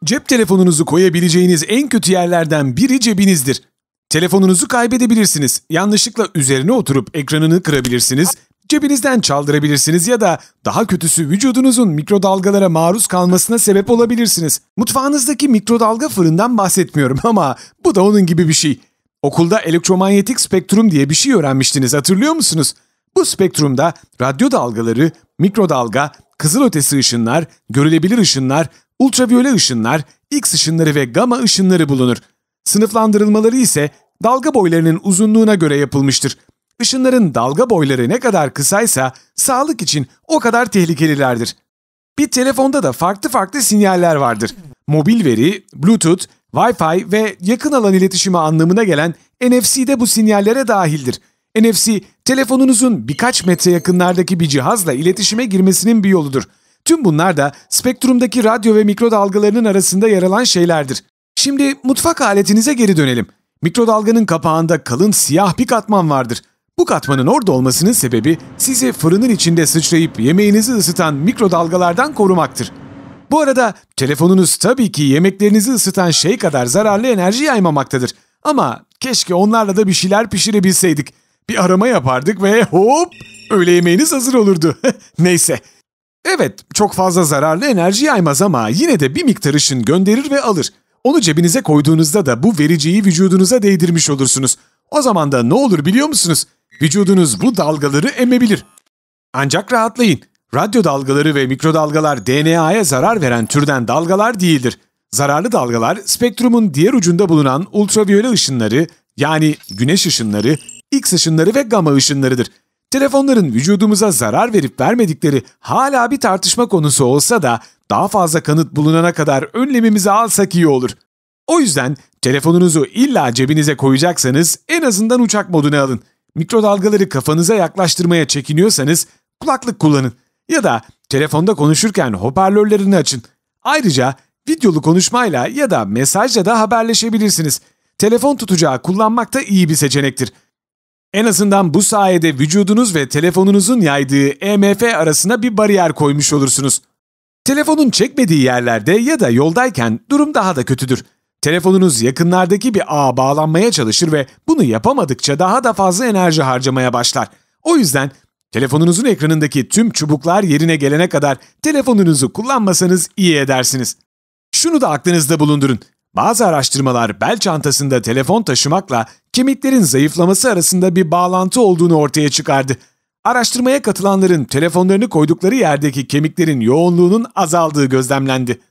Cep telefonunuzu koyabileceğiniz en kötü yerlerden biri cebinizdir. Telefonunuzu kaybedebilirsiniz, yanlışlıkla üzerine oturup ekranını kırabilirsiniz, cebinizden çaldırabilirsiniz ya da daha kötüsü vücudunuzun mikrodalgalara maruz kalmasına sebep olabilirsiniz. Mutfağınızdaki mikrodalga fırından bahsetmiyorum ama bu da onun gibi bir şey. Okulda elektromanyetik spektrum diye bir şey öğrenmiştiniz, hatırlıyor musunuz? Bu spektrumda radyo dalgaları, mikrodalga, kızılötesi ışınlar, görülebilir ışınlar, ultraviyole ışınlar, X ışınları ve gamma ışınları bulunur. Sınıflandırılmaları ise dalga boylarının uzunluğuna göre yapılmıştır. Işınların dalga boyları ne kadar kısaysa sağlık için o kadar tehlikelilerdir. Bir telefonda da farklı sinyaller vardır. Mobil veri, Bluetooth, Wi-Fi ve yakın alan iletişimi anlamına gelen NFC de bu sinyallere dahildir. NFC, telefonunuzun birkaç metre yakınlardaki bir cihazla iletişime girmesinin bir yoludur. Tüm bunlar da spektrumdaki radyo ve mikrodalgalarının arasında yer alan şeylerdir. Şimdi mutfak aletinize geri dönelim. Mikrodalganın kapağında kalın siyah bir katman vardır. Bu katmanın orada olmasının sebebi sizi fırının içinde sıçrayıp yemeğinizi ısıtan mikrodalgalardan korumaktır. Bu arada telefonunuz tabii ki yemeklerinizi ısıtan şey kadar zararlı enerji yaymamaktadır. Ama keşke onlarla da bir şeyler pişirebilseydik. Bir arama yapardık ve hop, öğle yemeğiniz hazır olurdu. Neyse. Evet, çok fazla zararlı enerji yaymaz ama yine de bir miktar ışın gönderir ve alır. Onu cebinize koyduğunuzda da bu vericiyi vücudunuza değdirmiş olursunuz. O zaman da ne olur biliyor musunuz? Vücudunuz bu dalgaları emebilir. Ancak rahatlayın. Radyo dalgaları ve mikrodalgalar DNA'ya zarar veren türden dalgalar değildir. Zararlı dalgalar spektrumun diğer ucunda bulunan ultraviyole ışınları, yani güneş ışınları, X ışınları ve gamma ışınlarıdır. Telefonların vücudumuza zarar verip vermedikleri hala bir tartışma konusu olsa da daha fazla kanıt bulunana kadar önlemimizi alsak iyi olur. O yüzden telefonunuzu illa cebinize koyacaksanız en azından uçak moduna alın. Mikrodalgaları kafanıza yaklaştırmaya çekiniyorsanız kulaklık kullanın. Ya da telefonda konuşurken hoparlörlerini açın. Ayrıca videolu konuşmayla ya da mesajla da haberleşebilirsiniz. Telefon tutacağı kullanmak da iyi bir seçenektir. En azından bu sayede vücudunuz ve telefonunuzun yaydığı EMF arasına bir bariyer koymuş olursunuz. Telefonun çekmediği yerlerde ya da yoldayken durum daha da kötüdür. Telefonunuz yakınlardaki bir ağa bağlanmaya çalışır ve bunu yapamadıkça daha da fazla enerji harcamaya başlar. O yüzden telefonunuzun ekranındaki tüm çubuklar yerine gelene kadar telefonunuzu kullanmasanız iyi edersiniz. Şunu da aklınızda bulundurun. Bazı araştırmalar bel çantasında telefon taşımakla kemiklerin zayıflaması arasında bir bağlantı olduğunu ortaya çıkardı. Araştırmaya katılanların telefonlarını koydukları yerdeki kemiklerin yoğunluğunun azaldığı gözlemlendi.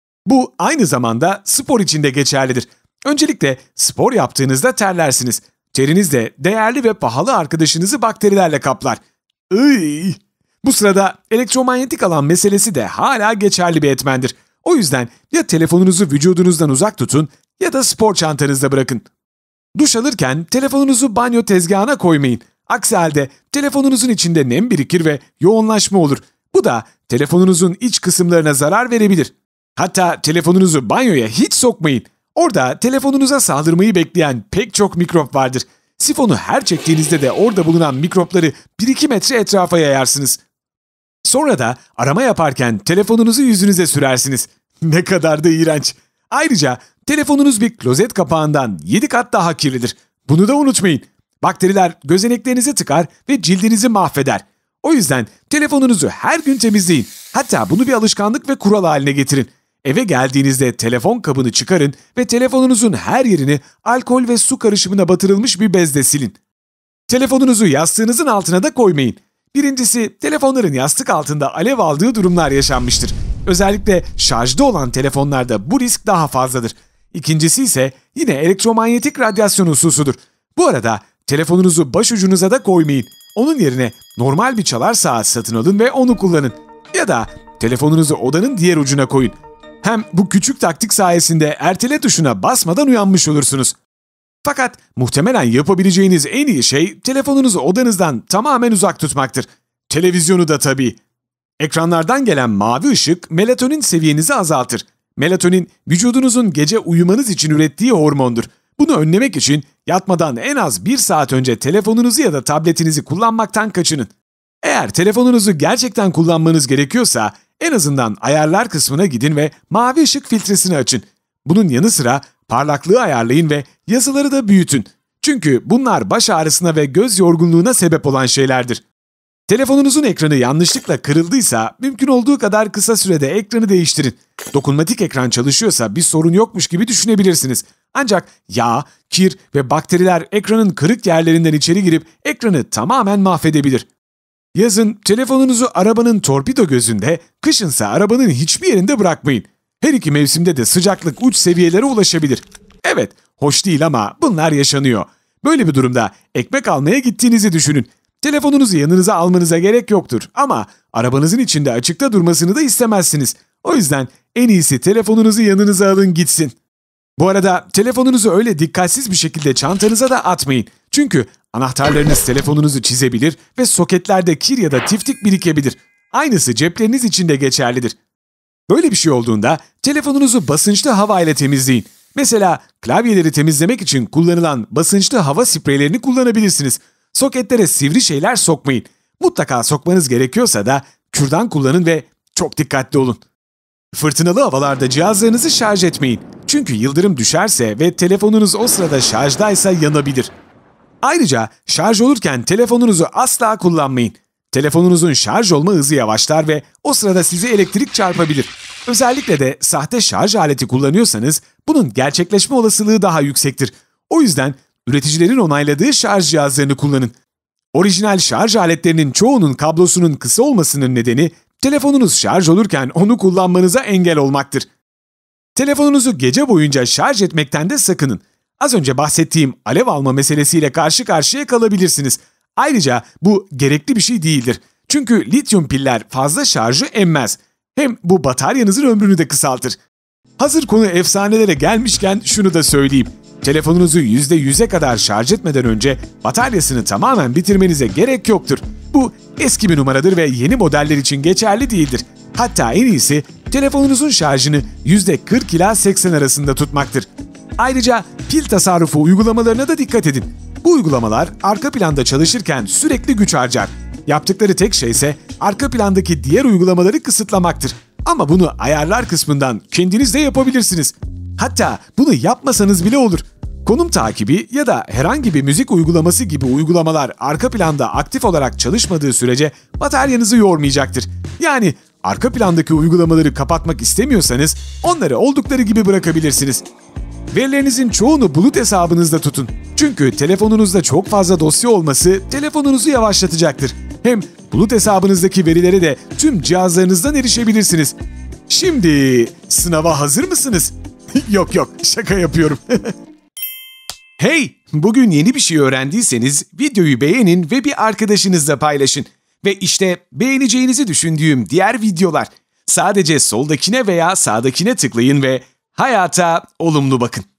Bu aynı zamanda spor için de geçerlidir. Öncelikle spor yaptığınızda terlersiniz. Teriniz de değerli ve pahalı arkadaşınızı bakterilerle kaplar. Bu sırada elektromanyetik alan meselesi de hala geçerli bir etmendir. O yüzden ya telefonunuzu vücudunuzdan uzak tutun ya da spor çantanızda bırakın. Duş alırken telefonunuzu banyo tezgahına koymayın. Aksi halde telefonunuzun içinde nem birikir ve yoğunlaşma olur. Bu da telefonunuzun iç kısımlarına zarar verebilir. Hatta telefonunuzu banyoya hiç sokmayın. Orada telefonunuza saldırmayı bekleyen pek çok mikrop vardır. Sifonu her çektiğinizde de orada bulunan mikropları 1-2 metre etrafa yayarsınız. Sonra da arama yaparken telefonunuzu yüzünüze sürersiniz. Ne kadar da iğrenç. Ayrıca telefonunuz bir klozet kapağından 7 kat daha kirlidir. Bunu da unutmayın. Bakteriler gözeneklerinizi tıkar ve cildinizi mahveder. O yüzden telefonunuzu her gün temizleyin. Hatta bunu bir alışkanlık ve kural haline getirin. Eve geldiğinizde telefon kabını çıkarın ve telefonunuzun her yerini alkol ve su karışımına batırılmış bir bezle silin. Telefonunuzu yastığınızın altına da koymayın. Birincisi, telefonların yastık altında alev aldığı durumlar yaşanmıştır. Özellikle şarjda olan telefonlarda bu risk daha fazladır. İkincisi ise yine elektromanyetik radyasyon hususudur. Bu arada telefonunuzu başucunuza da koymayın. Onun yerine normal bir çalar saat satın alın ve onu kullanın. Ya da telefonunuzu odanın diğer ucuna koyun. Hem bu küçük taktik sayesinde ertele tuşuna basmadan uyanmış olursunuz. Fakat muhtemelen yapabileceğiniz en iyi şey telefonunuzu odanızdan tamamen uzak tutmaktır. Televizyonu da tabii. Ekranlardan gelen mavi ışık melatonin seviyenizi azaltır. Melatonin vücudunuzun gece uyumanız için ürettiği hormondur. Bunu önlemek için yatmadan en az 1 saat önce telefonunuzu ya da tabletinizi kullanmaktan kaçının. Eğer telefonunuzu gerçekten kullanmanız gerekiyorsa en azından ayarlar kısmına gidin ve mavi ışık filtresini açın. Bunun yanı sıra parlaklığı ayarlayın ve yazıları da büyütün. Çünkü bunlar baş ağrısına ve göz yorgunluğuna sebep olan şeylerdir. Telefonunuzun ekranı yanlışlıkla kırıldıysa mümkün olduğu kadar kısa sürede ekranı değiştirin. Dokunmatik ekran çalışıyorsa bir sorun yokmuş gibi düşünebilirsiniz. Ancak yağ, kir ve bakteriler ekranın kırık yerlerinden içeri girip ekranı tamamen mahvedebilir. Yazın telefonunuzu arabanın torpido gözünde, kışınsa arabanın hiçbir yerinde bırakmayın. Her iki mevsimde de sıcaklık uç seviyelere ulaşabilir. Evet, hoş değil ama bunlar yaşanıyor. Böyle bir durumda ekmek almaya gittiğinizi düşünün. Telefonunuzu yanınıza almanıza gerek yoktur ama arabanızın içinde açıkta durmasını da istemezsiniz. O yüzden en iyisi telefonunuzu yanınıza alın gitsin. Bu arada telefonunuzu öyle dikkatsiz bir şekilde çantanıza da atmayın. Çünkü anahtarlarınız telefonunuzu çizebilir ve soketlerde kir ya da tiftik birikebilir. Aynısı cepleriniz için de geçerlidir. Böyle bir şey olduğunda telefonunuzu basınçlı hava ile temizleyin. Mesela klavyeleri temizlemek için kullanılan basınçlı hava spreylerini kullanabilirsiniz. Soketlere sivri şeyler sokmayın. Mutlaka sokmanız gerekiyorsa da kürdan kullanın ve çok dikkatli olun. Fırtınalı havalarda cihazlarınızı şarj etmeyin. Çünkü yıldırım düşerse ve telefonunuz o sırada şarjdaysa yanabilir. Ayrıca şarj olurken telefonunuzu asla kullanmayın. Telefonunuzun şarj olma hızı yavaşlar ve o sırada sizi elektrik çarpabilir. Özellikle de sahte şarj aleti kullanıyorsanız bunun gerçekleşme olasılığı daha yüksektir. O yüzden üreticilerin onayladığı şarj cihazlarını kullanın. Orijinal şarj aletlerinin çoğunun kablosunun kısa olmasının nedeni telefonunuz şarj olurken onu kullanmanıza engel olmaktır. Telefonunuzu gece boyunca şarj etmekten de sakının. Az önce bahsettiğim alev alma meselesiyle karşı karşıya kalabilirsiniz. Ayrıca bu gerekli bir şey değildir. Çünkü lityum piller fazla şarjı emmez. Hem bu bataryanızın ömrünü de kısaltır. Hazır konu efsanelere gelmişken şunu da söyleyeyim. Telefonunuzu %100'e kadar şarj etmeden önce bataryasını tamamen bitirmenize gerek yoktur. Bu eski bir numaradır ve yeni modeller için geçerli değildir. Hatta en iyisi telefonunuzun şarjını %40 ila 80 arasında tutmaktır. Ayrıca pil tasarrufu uygulamalarına da dikkat edin. Bu uygulamalar arka planda çalışırken sürekli güç harcar. Yaptıkları tek şey ise arka plandaki diğer uygulamaları kısıtlamaktır. Ama bunu ayarlar kısmından kendiniz de yapabilirsiniz. Hatta bunu yapmasanız bile olur. Konum takibi ya da herhangi bir müzik uygulaması gibi uygulamalar arka planda aktif olarak çalışmadığı sürece bataryanızı yormayacaktır. Yani arka plandaki uygulamaları kapatmak istemiyorsanız onları oldukları gibi bırakabilirsiniz. Verilerinizin çoğunu bulut hesabınızda tutun. Çünkü telefonunuzda çok fazla dosya olması telefonunuzu yavaşlatacaktır. Hem bulut hesabınızdaki verilere de tüm cihazlarınızdan erişebilirsiniz. Şimdi sınava hazır mısınız? Yok şaka yapıyorum. Hey! Bugün yeni bir şey öğrendiyseniz videoyu beğenin ve bir arkadaşınızla paylaşın. Ve işte beğeneceğinizi düşündüğüm diğer videolar. Sadece soldakine veya sağdakine tıklayın ve hayata olumlu bakın.